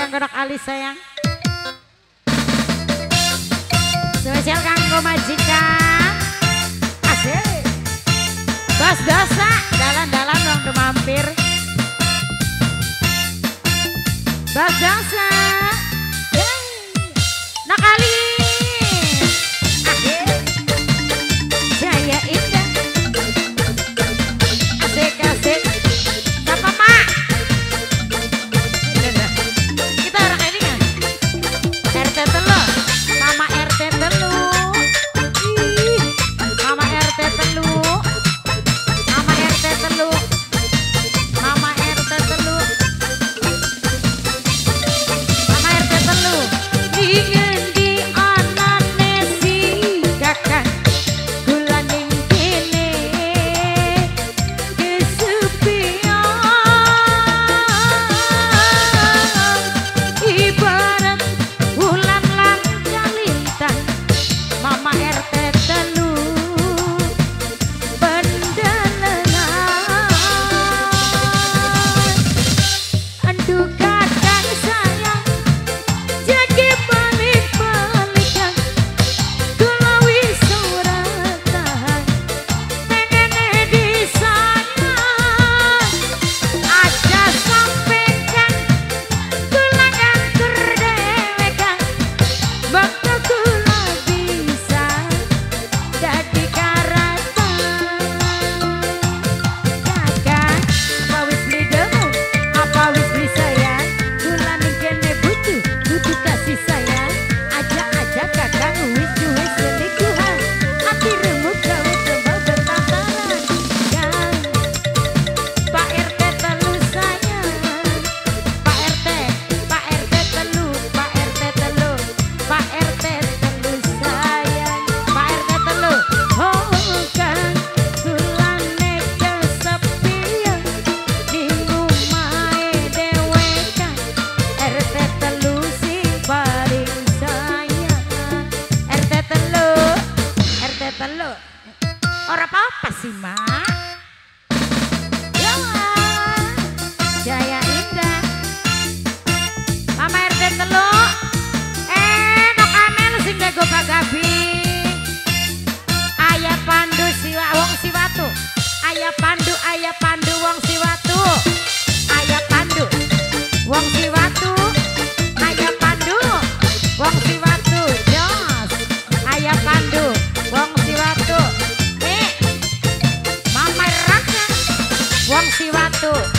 kanggo Dok Ali sayang. Spesial kanggo majikan. Asik. Bos dosa, dalan-dalan dong udah mampir. Bos dosa. Nak Ali. Asik. Jaya Indah. Asik, asik. Siapa Mak? Kita orang ini kan? RT telu. Mama RT telu. Mama RT telu. Mama RT telu. Mama RT telu. Mama RT telu. Dingin di anane si kakak. Gula ning kene kesepian. Ibarat bulan lan kalintang. Mama RT telu pendelengan. Aduh kadang sayang jadi balik-balikan. Kula wis suratan pengen disayang. Aja sampaikan kula ngantur dewekan. Bakal kula bisa jadi karatan. Kakak, apa wis beli demu? Apa wis beli sayang? Kula ning kene butuh kasih sayang. Aja kakak wis duwe selingkuhan. Ati remuk gawe tembak bertataran. Kang, Pak RT telu sayang. Pak RT telu, Pak RT telu, Pak RT telu sayang. Pak RT telu, oh Kang, kulane kesepian di omahe dewekan. RT telu sing paling sayang. RT telu, RT telu. Ora apa-apa sih, Mak. Ya, Jaya Indah. Mama RT telu. Nok amel sing dago Pagabi. Ayah Pandu wong Siwatu. Ayah Pandu wong Siwatu. Ayah Pandu wong Siwatu. Ayah Pandu wong Siwatu. Jos. Ayah Pandu wong Siwatu. Mama Raka wong Siwatu.